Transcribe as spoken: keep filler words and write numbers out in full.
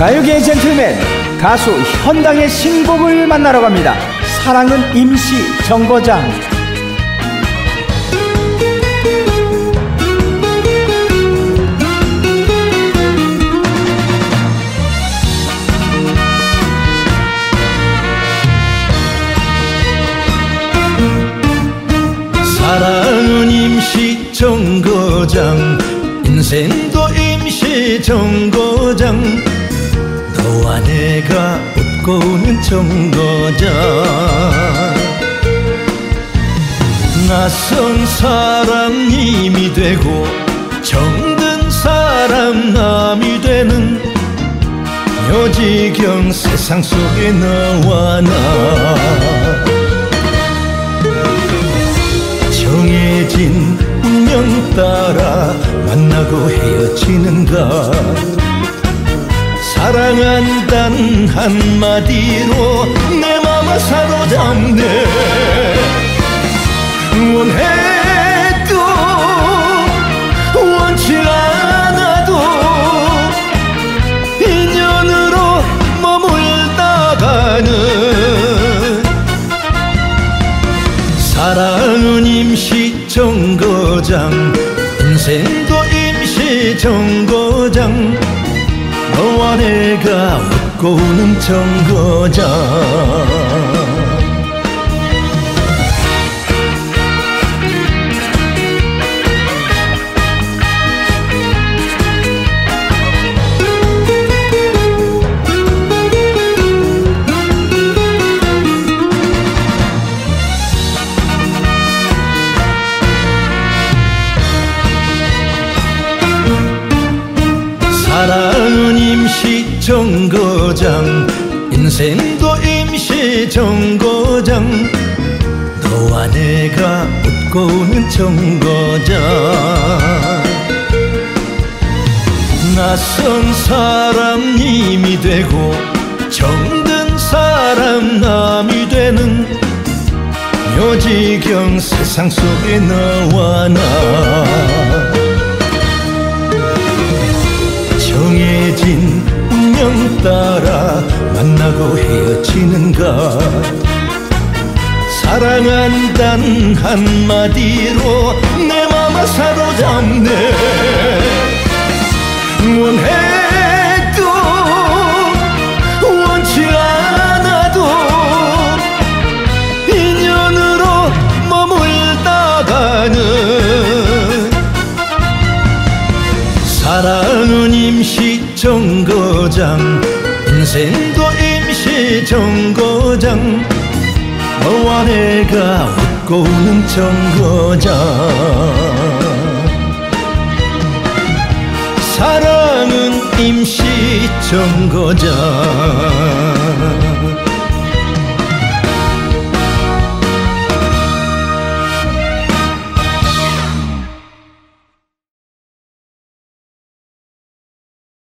가요계의 젠틀맨 가수 현당의 신곡을 만나러 갑니다. 사랑은 임시 정거장. 사랑은 임시 정거장, 인생도 임시 정거장. 너와 내가 웃고 웃는 정거장. 낯선 사람 님이 되고 정든 사람 남이 되는 묘지경 세상 속에 너와 나. 정해진 운명 따라 만나고 헤어지는가. 사랑한단 한마디로 내 맘을 사로잡네. 원해도 원치 않아도 인연으로 머물다가는 사랑은 임시 정거장, 인생도 임시 정거장. 너와 내가 웃고 우는 정거장. 사랑은 임시 정거장, 인생도 임시 정거장. 너와 내가 웃고 웃는 정거장. 낯선 사람 님이 되고 정든 사람 남이 되는 묘지경 세상 속에 너와 나. 정해진 운명 따라 만나고 헤어지는가. 사랑한단 한마디로 내 맘을 사로잡네. 원해도 원치 않아도 인연으로 머물다가는 사랑은 임시 정거장, 인생도 임시 정거장. 너와 내가 웃고 우는 정거장. 사랑은 임시 정거장.